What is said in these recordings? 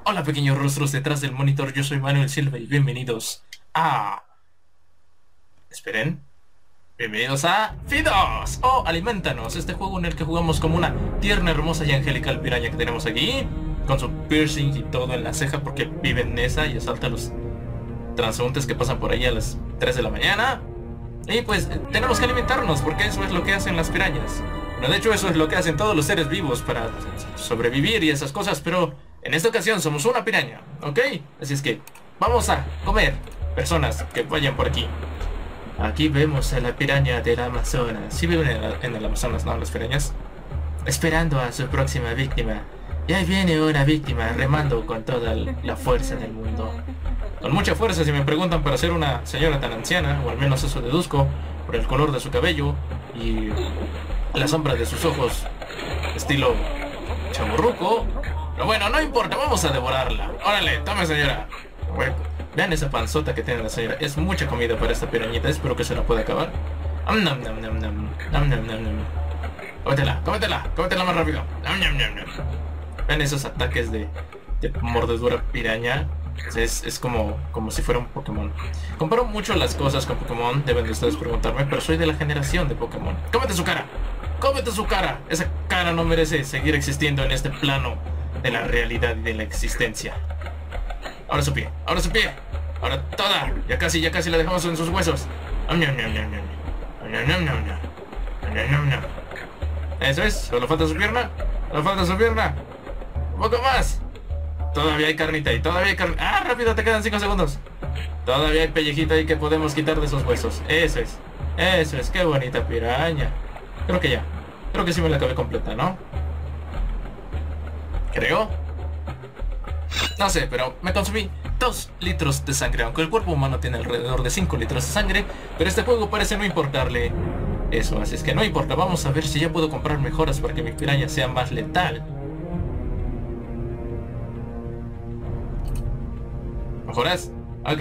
Hola pequeños rostros detrás del monitor, yo soy Manuel Silva y bienvenidos a... Esperen. Bienvenidos a Fidos o Aliméntanos, este juego en el que jugamos como una tierna, hermosa y angelical piraña que tenemos aquí, con su piercing y todo en la ceja porque vive en esa y asalta a los transeúntes que pasan por ahí a las 3 de la mañana. Y pues tenemos que alimentarnos porque eso es lo que hacen las pirañas. Bueno, de hecho eso es lo que hacen todos los seres vivos para sobrevivir y esas cosas, pero en esta ocasión somos una piraña, ¿ok? Así es que vamos a comer personas que vayan por aquí. Aquí vemos a la piraña del Amazonas. Sí viven en el Amazonas, ¿no? Las pirañas. Esperando a su próxima víctima. Y ahí viene una víctima remando con toda la fuerza del mundo. Con mucha fuerza, si me preguntan, para ser una señora tan anciana, o al menos eso deduzco, por el color de su cabello y la sombra de sus ojos, estilo chavorruco. Pero bueno, no importa, vamos a devorarla. Órale, tome señora. Vean esa panzota que tiene la señora. Es mucha comida para esta pirañita, espero que se la pueda acabar. Nam, nam, nam, nam, nam, nam, nam, nam. Cómetela más rápido. Nam, nam, nam, nam. Vean esos ataques de mordedura piraña. Es como si fuera un Pokémon. Comparo mucho las cosas con Pokémon, deben de ustedes preguntarme, pero soy de la generación de Pokémon. ¡Cómete su cara! ¡Cómete su cara! Esa cara no merece seguir existiendo en este plano de la realidad y de la existencia. Ahora su pie, ahora su pie. Ahora toda. Ya casi la dejamos en sus huesos. Eso es, solo falta su pierna. Solo falta su pierna. Un poco más. Todavía hay carnita ahí, todavía hay carnita. ¡Ah, rápido! Te quedan 5 segundos. Todavía hay pellejito ahí que podemos quitar de esos huesos. Eso es, qué bonita piraña. Creo que ya. Creo que sí me la acabé completa, ¿no? Creo. No sé, pero me consumí 2 litros de sangre. Aunque el cuerpo humano tiene alrededor de 5 litros de sangre. Pero este juego parece no importarle eso. Así es que no importa, vamos a ver si ya puedo comprar mejoras para que mi piraña sea más letal. ¿Mejoras? Ok.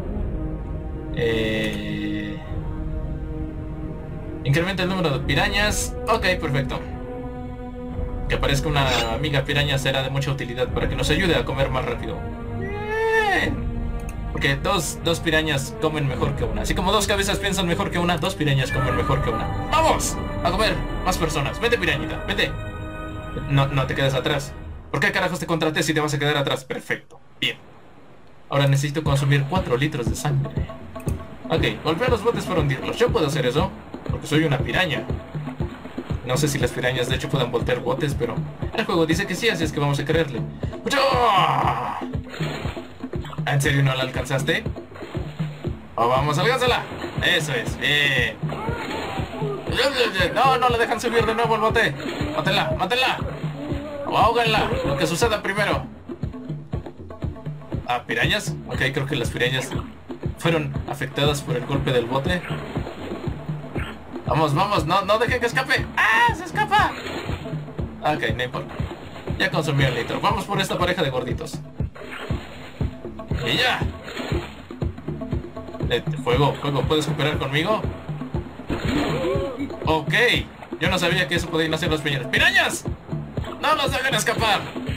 Incrementa el número de pirañas. Ok, perfecto. Que aparezca una amiga piraña será de mucha utilidad para que nos ayude a comer más rápido. Bien. Porque dos pirañas comen mejor que una. Así como 2 cabezas piensan mejor que una, 2 pirañas comen mejor que una. ¡Vamos! A comer más personas. Vete, pirañita, vete. No te quedes atrás. ¿Por qué carajos te contraté si te vas a quedar atrás? Perfecto. Bien. Ahora necesito consumir 4 litros de sangre. Ok, golpea los botes para hundirlos. Yo puedo hacer eso, porque soy una piraña. No sé si las pirañas de hecho puedan voltear botes, pero el juego dice que sí, así es que vamos a creerle. ¿En serio no la alcanzaste? Oh, vamos, alcánzala. Eso es, bien. No la dejan subir de nuevo el bote. Mátenla. O ahóganla, lo que suceda primero. Ah, ¿pirañas? Ok, creo que las pirañas fueron afectadas por el golpe del bote. Vamos, no dejen que escape. ¡Ah, se escapa! Ok, no importa. Ya consumí el litro. Vamos por esta pareja de gorditos. Y ya. Fuego, ¿puedes cooperar conmigo? Ok. Yo no sabía que eso podían hacer los pirañas. ¡Pirañas! ¡No nos dejen escapar!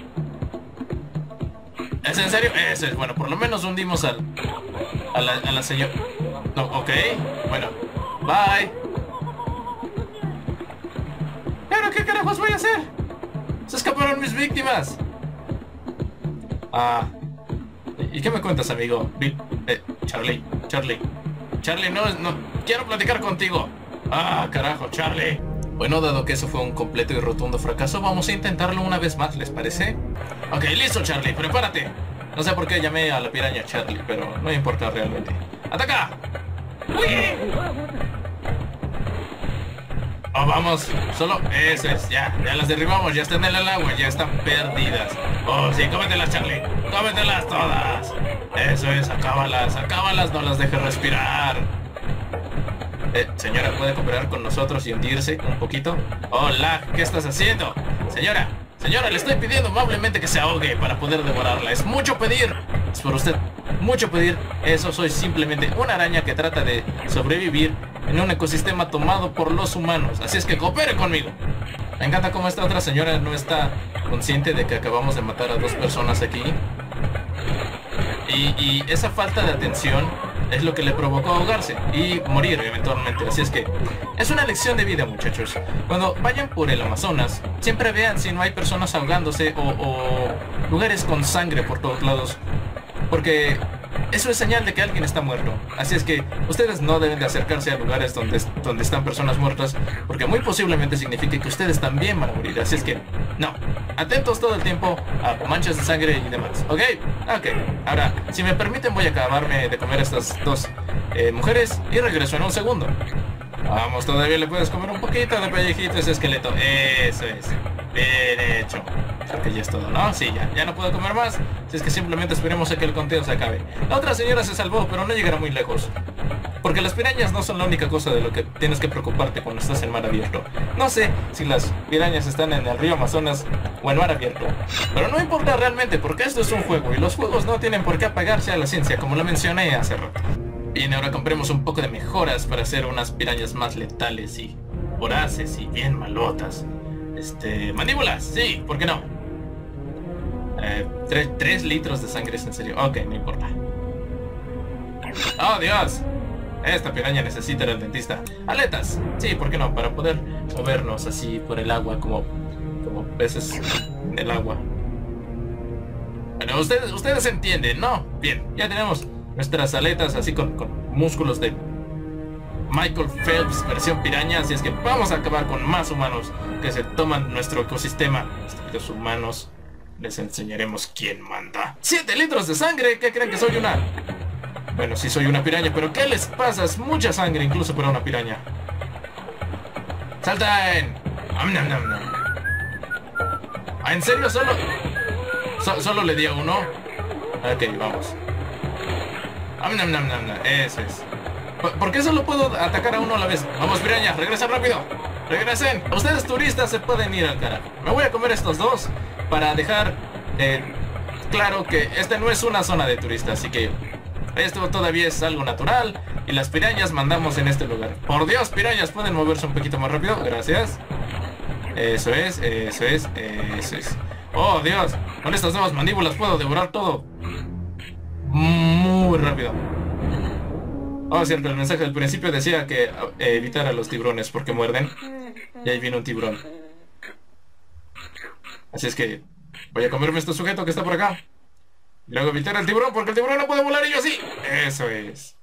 ¿Es en serio? Eso es, bueno, por lo menos hundimos a la señora. No, ok, bueno, bye. ¿Pero qué carajos voy a hacer? Se escaparon mis víctimas. Ah, ¿y qué me cuentas, amigo? Charlie, no, quiero platicar contigo. Ah, carajo, Charlie. Bueno, dado que eso fue un completo y rotundo fracaso, vamos a intentarlo una vez más, ¿les parece? Ok, listo, Charlie, prepárate. No sé por qué llamé a la piraña Charlie, pero no importa realmente. ¡Ataca! ¡Uy! Oh, vamos, solo... Eso es, ya las derribamos, ya están en el agua, ya están perdidas. Oh, sí, cómetelas, Charlie, cómetelas todas. Eso es, acábalas, no las dejes respirar. Señora, ¿puede cooperar con nosotros y hundirse un poquito? Hola, ¿qué estás haciendo? Señora, le estoy pidiendo amablemente que se ahogue para poder devorarla. Es mucho pedir. Es por usted mucho pedir. Eso, soy simplemente una araña que trata de sobrevivir en un ecosistema tomado por los humanos. Así es que coopere conmigo. Me encanta cómo esta otra señora no está consciente de que acabamos de matar a 2 personas aquí. Y esa falta de atención es lo que le provocó ahogarse y morir eventualmente. Así es que es una lección de vida, muchachos. Cuando vayan por el Amazonas, siempre vean si no hay personas ahogándose o lugares con sangre por todos lados, porque eso es señal de que alguien está muerto. Así es que ustedes no deben de acercarse a lugares donde están personas muertas, porque muy posiblemente signifique que ustedes también van a morir. Así es que no, atentos todo el tiempo a manchas de sangre y demás. ¿Ok? Ok. Ahora, si me permiten, voy a acabarme de comer a estas 2 mujeres y regreso en un segundo. Vamos, todavía le puedes comer un poquito de pellejito a ese esqueleto. Eso es. Bien hecho. Creo que ya es todo, ¿no? Sí, ya no puedo comer más. Si es que simplemente esperemos a que el conteo se acabe. La otra señora se salvó, pero no llegará muy lejos, porque las pirañas no son la única cosa de lo que tienes que preocuparte cuando estás en mar abierto. No sé si las pirañas están en el río Amazonas o en mar abierto, pero no importa realmente, porque esto es un juego y los juegos no tienen por qué apagarse a la ciencia, como lo mencioné hace rato. Bien, ahora compremos un poco de mejoras para hacer unas pirañas más letales y voraces y bien malotas. Mandíbulas, sí, ¿por qué no? 3 litros de sangre, ¿es en serio? Ok, no importa. ¡Oh, Dios! Esta piraña necesita ir al dentista. ¡Aletas! Sí, ¿por qué no? Para poder movernos así por el agua, como peces en el agua. Bueno, ustedes entienden, ¿no? Bien, ya tenemos nuestras aletas así con músculos de Michael Phelps versión piraña. Así es que vamos a acabar con más humanos que se toman nuestro ecosistema. Estúpidos humanos. Les enseñaremos quién manda. 7 litros de sangre. ¿Qué creen que soy una? Bueno, sí soy una piraña, pero ¿qué les pasa? Es mucha sangre incluso para una piraña. ¡Salten! ¿Ah, en serio? ¿Solo le di a uno? Ok, vamos. Eso es. ¿Por qué solo puedo atacar a uno a la vez? Vamos, piraña, regresen rápido. Regresen. Ustedes turistas se pueden ir al carajo. Me voy a comer estos 2 para dejar claro que esta no es una zona de turistas. Así que esto todavía es algo natural y las pirañas mandamos en este lugar. Por Dios, pirañas, pueden moverse un poquito más rápido. Gracias. Eso es. Oh, Dios, con estas nuevas mandíbulas puedo devorar todo muy rápido. Oh, cierto, el mensaje del principio decía que evitar a los tiburones porque muerden. Y ahí viene un tiburón. Así es que voy a comerme este sujeto que está por acá. Y luego evitar al tiburón porque el tiburón no puede volar y yo sí. Eso es.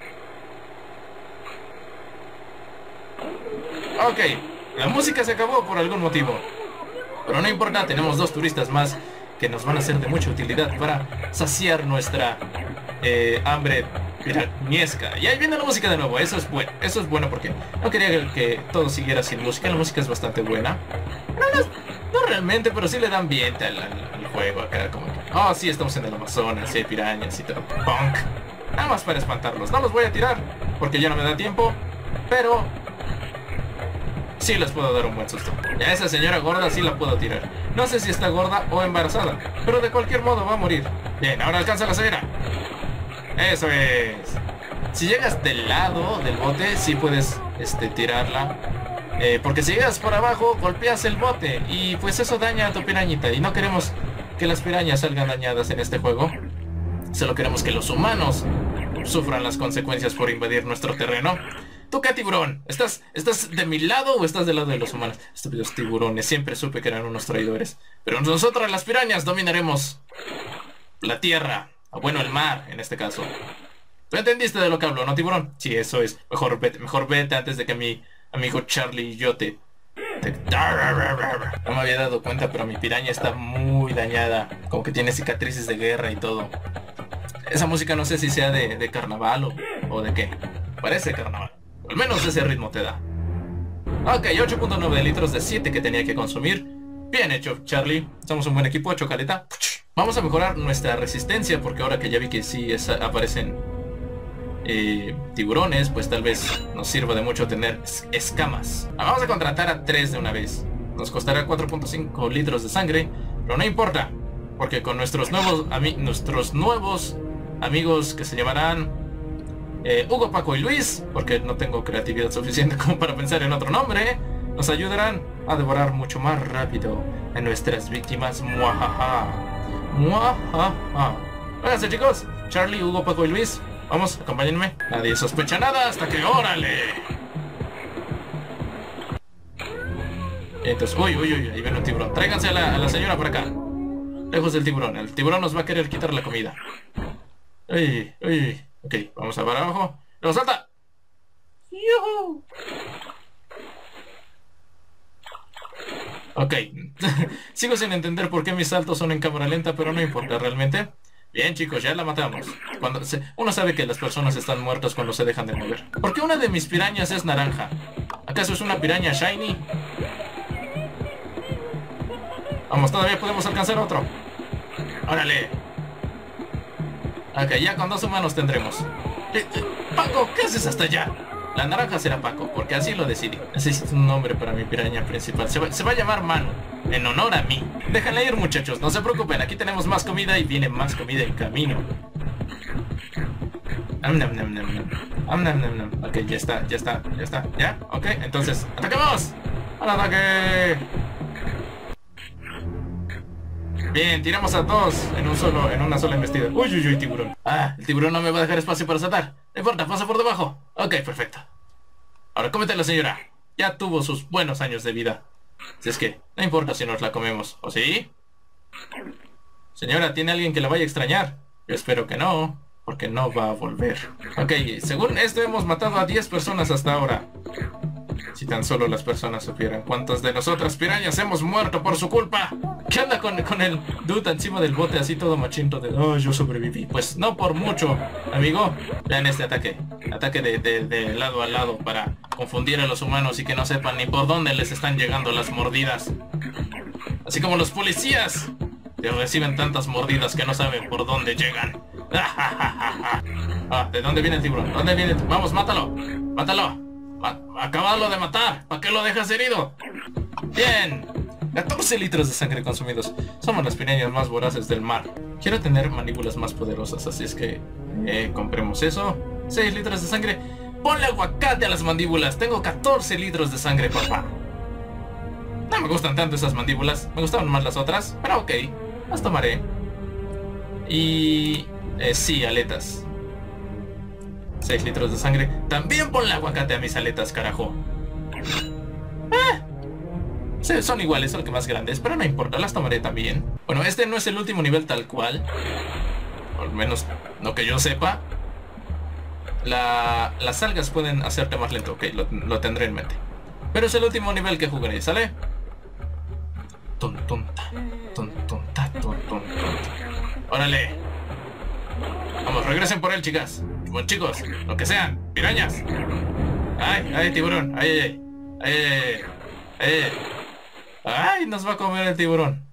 Ok, la música se acabó por algún motivo, pero no importa, tenemos 2 turistas más que nos van a ser de mucha utilidad para saciar nuestra hambre pirañesca. Y ahí viene la música de nuevo. Eso es bueno porque no quería que todo siguiera sin música. La música es bastante buena. No realmente, pero sí le da ambiente al juego acá, como que, oh sí, estamos en el Amazonas, sí hay pirañas y todo. Punk. Nada más para espantarlos. No los voy a tirar porque ya no me da tiempo, pero sí les puedo dar un buen susto. Ya esa señora gorda sí la puedo tirar. No sé si está gorda o embarazada, pero de cualquier modo va a morir. Bien, ahora alcanza la cera. Eso es. Si llegas del lado del bote, sí puedes tirarla. Porque si llegas por abajo, golpeas el bote. Y pues eso daña a tu pirañita. Y no queremos que las pirañas salgan dañadas en este juego. Solo queremos que los humanos sufran las consecuencias por invadir nuestro terreno. ¿Tú qué, tiburón? ¿Estás de mi lado o estás del lado de los humanos? Estúpidos tiburones, siempre supe que eran unos traidores. Pero nosotros las pirañas dominaremos la tierra. O bueno, el mar, en este caso. ¿Tú entendiste de lo que hablo, no, tiburón? Sí, eso es. Mejor vete antes de que mi amigo Charlie y yo te... No me había dado cuenta, pero mi piraña está muy dañada. Como que tiene cicatrices de guerra y todo. Esa música no sé si sea de carnaval o de qué. Parece carnaval. Al menos ese ritmo te da. Ok, 8.9 litros de 7 que tenía que consumir. Bien hecho, Charlie. Somos un buen equipo, chocaleta. Vamos a mejorar nuestra resistencia, porque ahora que ya vi que sí aparecen tiburones, pues tal vez nos sirva de mucho tener escamas. Vamos a contratar a 3 de una vez. Nos costará 4.5 litros de sangre, pero no importa, porque con nuestros nuevos amigos que se llamarán Hugo, Paco y Luis, porque no tengo creatividad suficiente como para pensar en otro nombre, nos ayudarán a devorar mucho más rápido a nuestras víctimas. Muajaja. Muajaja. Vénganse, chicos. Charlie, Hugo, Paco y Luis. Vamos, acompáñenme. Nadie sospecha nada hasta que... ¡Órale! Entonces, uy, ahí viene un tiburón. Tráiganse a la señora por acá. Lejos del tiburón. El tiburón nos va a querer quitar la comida. Uy. Ok, vamos a para abajo. ¡Luego salta! ¡Yuhu! Ok. Sigo sin entender por qué mis saltos son en cámara lenta, pero no importa realmente. Bien, chicos, ya la matamos. Uno sabe que las personas están muertas cuando se dejan de mover. ¿Por qué una de mis pirañas es naranja? ¿Acaso es una piraña shiny? Vamos, todavía podemos alcanzar otro. ¡Órale! Ok, ya con 2 humanos tendremos. Paco, ¿qué haces hasta allá? La naranja será Paco, porque así lo decidí. Necesito un nombre para mi piraña principal. Se va a llamar Manu, en honor a mí. Déjenla ir, muchachos, no se preocupen. Aquí tenemos más comida y viene más comida en camino. Ok, ya está. ¿Ya? Ok, entonces, ¡ataquemos! ¡Al ataque! Bien, tiramos a 2 en una sola embestida. Uy, tiburón. Ah, el tiburón no me va a dejar espacio para saltar. No importa, pasa por debajo. Ok, perfecto. Ahora cómetela, señora. Ya tuvo sus buenos años de vida. Si es que, no importa si nos la comemos, ¿o sí? Señora, ¿tiene alguien que la vaya a extrañar? Yo espero que no, porque no va a volver. Ok, según esto hemos matado a 10 personas hasta ahora. Si tan solo las personas supieran cuántas de nosotras pirañas hemos muerto por su culpa. ¿Qué onda con el dude encima del bote así todo machinto de... Oh, yo sobreviví? Pues no por mucho, amigo. Vean este ataque. Ataque de lado a lado para confundir a los humanos y que no sepan ni por dónde les están llegando las mordidas. Así como los policías que reciben tantas mordidas que no saben por dónde llegan. Ah, ¿de dónde viene el tiburón? ¿Dónde viene? Vamos, mátalo. Mátalo. Acabalo de matar. ¿Para qué lo dejas herido? Bien. 14 litros de sangre consumidos. Somos las pirañas más voraces del mar. Quiero tener mandíbulas más poderosas, así es que compremos eso. 6 litros de sangre. Ponle aguacate a las mandíbulas. Tengo 14 litros de sangre, papá. No me gustan tanto esas mandíbulas. Me gustaban más las otras, pero ok. Las tomaré. Y... sí, aletas. 6 litros de sangre. También ponle aguacate a mis aletas, carajo. Sí, son iguales, solo que más grandes, pero no importa, las tomaré también. Bueno, este no es el último nivel tal cual. Al menos, no que yo sepa. Las algas pueden hacerte más lento. Ok, lo tendré en mente. Pero es el último nivel que jugaré, ¿sale? Órale. Vamos, regresen por él, chicas. Bueno, chicos, lo que sean, pirañas. Ay, tiburón. Ay, nos va a comer el tiburón.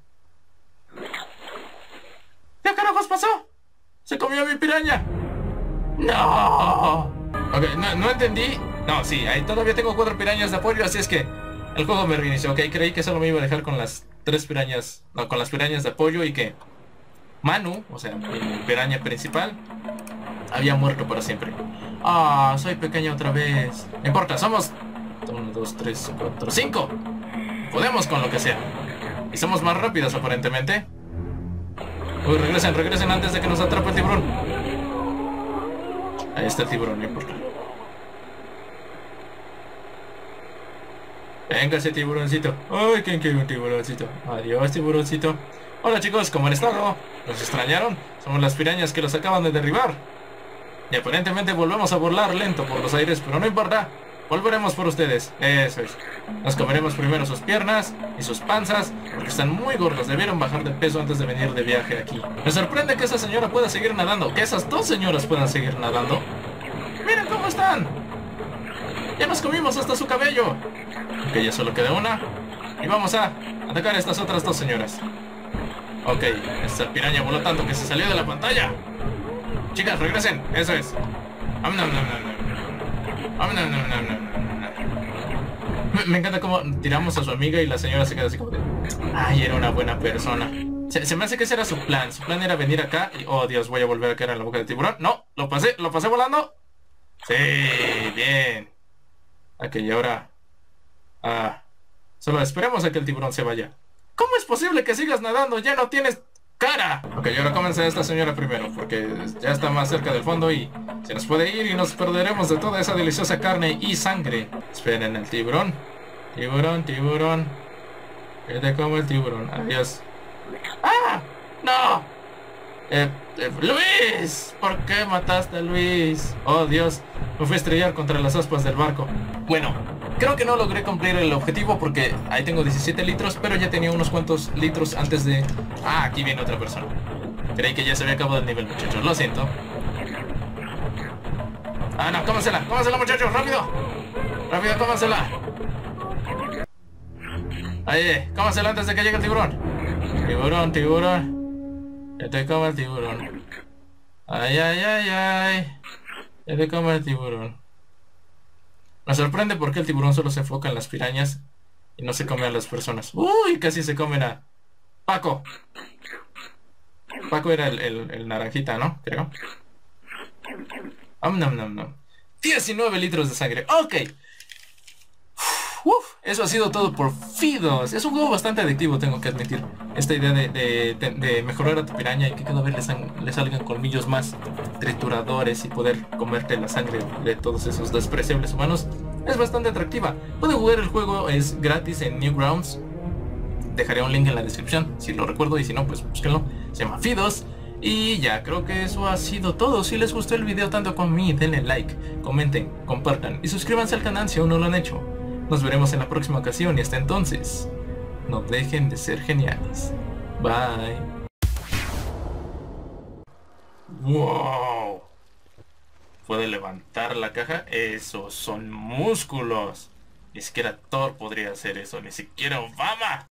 ¿Qué carajos pasó? Se comió mi piraña. No. Ok, no entendí. No, sí, ahí todavía tengo 4 pirañas de apoyo, así es que el juego me reinició. Ok, creí que solo me iba a dejar con las 3 pirañas. No, con las pirañas de apoyo y que Manu, o sea, mi piraña principal, había muerto para siempre. Ah, soy pequeña otra vez. No importa, somos 1, 2, 3, 4, 5. Podemos con lo que sea. Y somos más rápidos aparentemente. Uy, regresen antes de que nos atrape el tiburón. Ahí está el tiburón, no importa. Venga ese tiburoncito. Ay, ¿quién quiere un tiburoncito? Adiós, tiburoncito. Hola chicos, ¿cómo han estado? ¿Nos extrañaron? Somos las pirañas que los acaban de derribar. Y aparentemente volvemos a volar lento por los aires, pero no importa. Volveremos por ustedes. Eso es. Nos comeremos primero sus piernas y sus panzas, porque están muy gordos. Debieron bajar de peso antes de venir de viaje aquí. Me sorprende que esa señora pueda seguir nadando. Que esas 2 señoras puedan seguir nadando. ¡Miren cómo están! Ya nos comimos hasta su cabello. Ok, ya solo queda una. Y vamos a atacar a estas otras 2 señoras. Ok, esta piraña voló tanto que se salió de la pantalla. Chicas, regresen. Eso es. Me encanta cómo tiramos a su amiga y la señora se queda así como de... Ay, era una buena persona. Se me hace que ese era su plan. Su plan era venir acá y... Oh, Dios, voy a volver a caer en la boca del tiburón. No, lo pasé volando. Sí, bien. Ok, y ahora... Solo esperemos a que el tiburón se vaya. ¿Cómo es posible que sigas nadando? ¡Ya no tienes cara! Ok, y ahora cómense a esta señora primero, porque ya está más cerca del fondo y se nos puede ir y nos perderemos de toda esa deliciosa carne y sangre. Esperen el tiburón. Tiburón, tiburón. Que te come el tiburón. Adiós. ¡Ah! ¡No! Luis, ¿por qué mataste a Luis? Oh Dios, me fui a estrellar contra las aspas del barco. Bueno, creo que no logré cumplir el objetivo porque ahí tengo 17 litros, pero ya tenía unos cuantos litros antes de... Ah, aquí viene otra persona. Creí que ya se había acabado el nivel, muchachos, lo siento. Ah, no, cómansela muchachos, rápido. Rápido, cómansela. Ahí, cómansela antes de que llegue el tiburón. Tiburón, tiburón. Ya te come el tiburón. Ay, ay, ay, ay. Ya te come el tiburón. Me sorprende porque el tiburón solo se enfoca en las pirañas y no se come a las personas. Uy, casi se comen a Paco. Paco era el naranjita, ¿no? Creo. Nom, nom, nom. 19 litros de sangre. Ok. Eso ha sido todo por Fidos. Es un juego bastante adictivo, tengo que admitir. Esta idea de mejorar a tu piraña y que cada vez le salgan colmillos más trituradores y poder comerte la sangre de todos esos despreciables humanos es bastante atractiva. Pueden jugar el juego, es gratis en Newgrounds. Dejaré un link en la descripción si lo recuerdo, y si no, pues búsquenlo. Se llama Fidos. Y ya, creo que eso ha sido todo. Si les gustó el video tanto como a mí, denle like, comenten, compartan y suscríbanse al canal si aún no lo han hecho. Nos veremos en la próxima ocasión y hasta entonces, no dejen de ser geniales. Bye. ¡Wow! ¿Puede levantar la caja? Esos son músculos. Ni siquiera Thor podría hacer eso, ni siquiera Obama.